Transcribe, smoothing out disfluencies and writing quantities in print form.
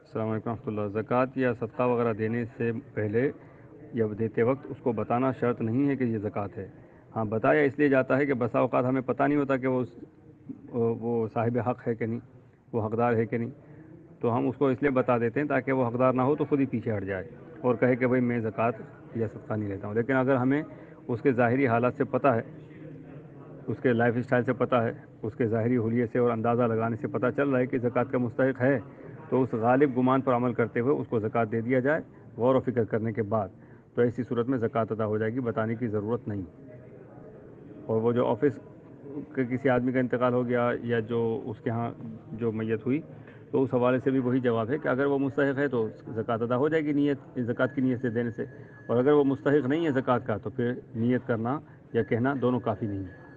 अस्सलाम वालेकुम रहमतुल्लाह। ज़कात या सदका वगैरह देने से पहले या देते वक्त उसको बताना शर्त नहीं है कि ये ज़कात है। हाँ, बताया इसलिए जाता है कि बसा औक़ात हमें पता नहीं होता कि वो साहिब हक़ है कि नहीं, वो हक़दार है कि नहीं। तो हम उसको इसलिए बता देते हैं ताकि वो हक़दार ना हो तो खुद ही पीछे हट जाए और कहे कि भाई मैं ज़कात या सदका नहीं लेता हूँ। लेकिन अगर हमें उसके ज़ाहिरी हालात से पता है, उसके लाइफ स्टाइल से पता है, उसके ज़ाहिरी हुलिये से और अंदाज़ा लगाने से पता चल रहा है कि ज़कात का मुस्तहिक़ है, तो उस गालिब गुमान पर अमल करते हुए उसको ज़कात दे दिया जाए गौर व फ़िक्र करने के बाद। तो ऐसी सूरत में ज़कात अदा हो जाएगी, बताने की ज़रूरत नहीं। और वो जो ऑफिस के किसी आदमी का इंतकाल हो गया या जो उसके यहाँ जो मैयत हुई, तो उस हवाले से भी वही जवाब है कि अगर वो मुस्तहिक़ है तो ज़कात अदा हो जाएगी ज़कात की नीयत से देने से, और अगर वो मुस्तहिक़ नहीं है ज़कात का तो फिर नीयत करना या कहना दोनों काफ़ी नहीं है।